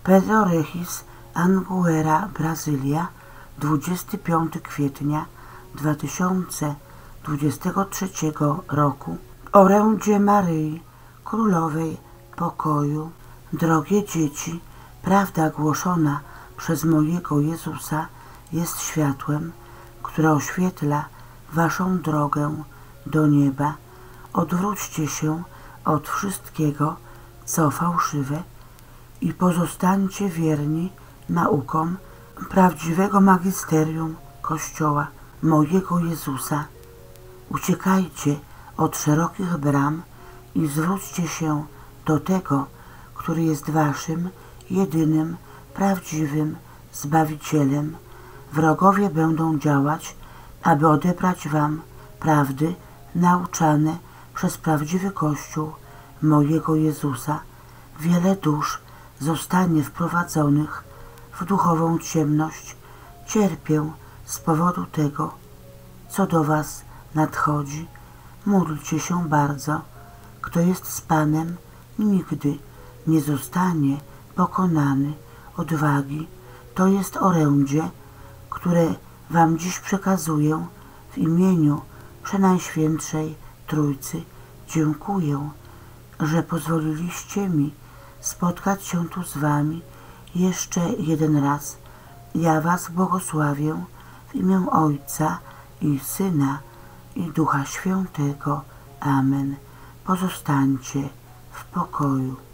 Pedro Regis Anguera, Brazylia, 25 kwietnia 2023 roku. Orędzie Maryi, Królowej Pokoju. Drogie dzieci, prawda głoszona przez mojego Jezusa jest światłem, które oświetla waszą drogę do nieba. Odwróćcie się od wszystkiego, co fałszywe, i pozostańcie wierni naukom prawdziwego magisterium Kościoła mojego Jezusa. Uciekajcie od szerokich bram i zwróćcie się do tego, który jest waszym jedynym, prawdziwym Zbawicielem. Wrogowie będą działać, aby odebrać wam prawdy nauczane przez prawdziwy Kościół mojego Jezusa. Wiele dusz zostanie wprowadzonych w duchową ciemność. Cierpię z powodu tego, co do was nadchodzi. Módlcie się bardzo. Kto jest z Panem, nigdy nie zostanie pokonany. Odwagi, to jest orędzie, które wam dziś przekazuję w imieniu Przenajświętszej Trójcy. Dziękuję, że pozwoliliście mi spotkać się tu z wami jeszcze jeden raz. Ja was błogosławię w imię Ojca i Syna i Ducha Świętego. Amen. Pozostańcie w pokoju.